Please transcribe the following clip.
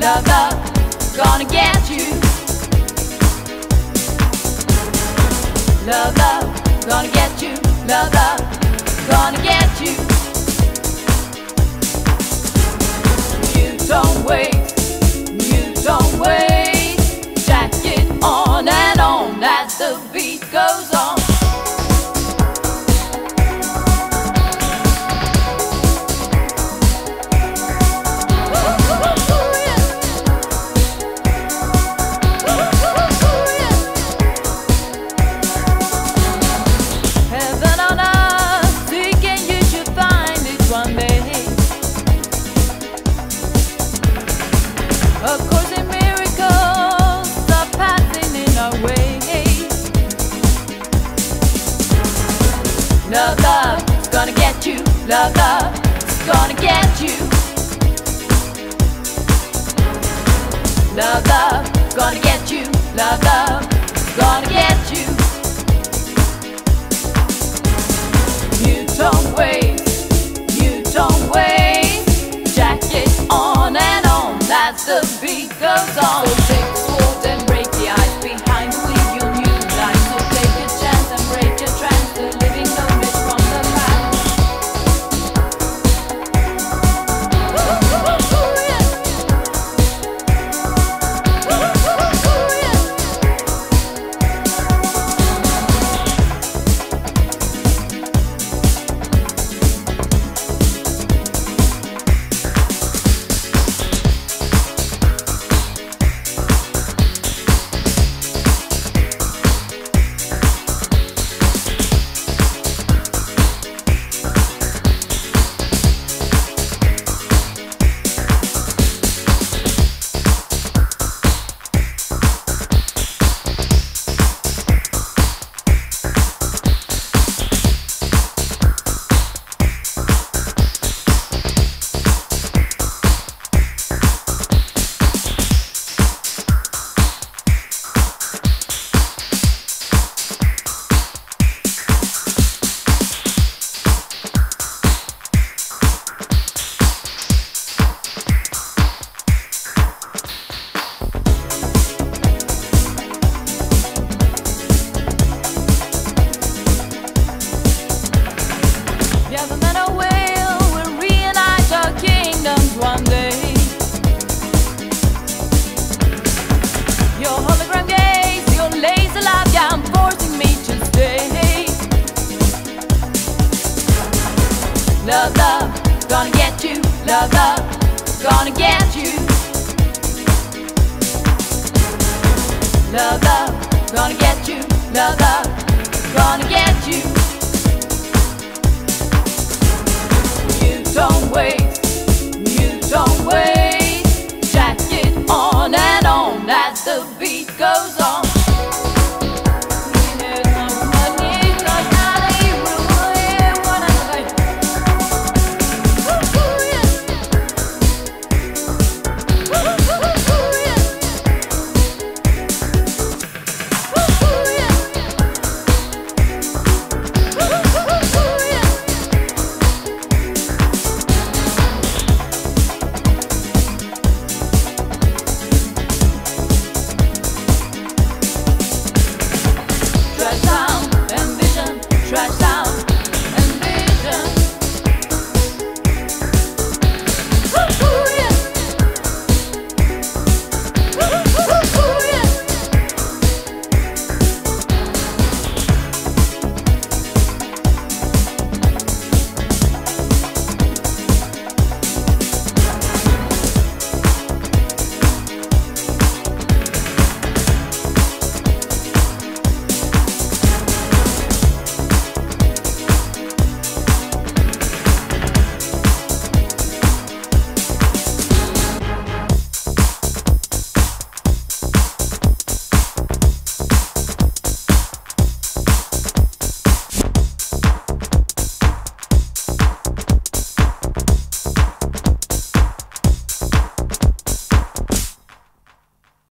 love, love, gonna get you. Love, love, gonna get you. Love, love, gonna get you. You don't wait, you don't wait. Jack it on and on as the beat goes on. Of course, the miracles are passing in our way. Love, love, it's gonna get you. Love, love, it's gonna get you. Love, love, it's gonna get you. Love, love, it's gonna get you. You don't wait, you don't wait. Jack it on and on as the beat goes on. So take the sword and break the ice behind the wheel. You'll new life. So take a chance and break your trance. The living knowledge from the past. Together men are will, we'll reunite our kingdoms one day. Your hologram gaze, your laser light, yeah, I'm forcing me to stay. Love, love, gonna get you. Love, love, gonna get you. Love, love, gonna get you. Love, love, gonna get you. Don't wait, you don't wait.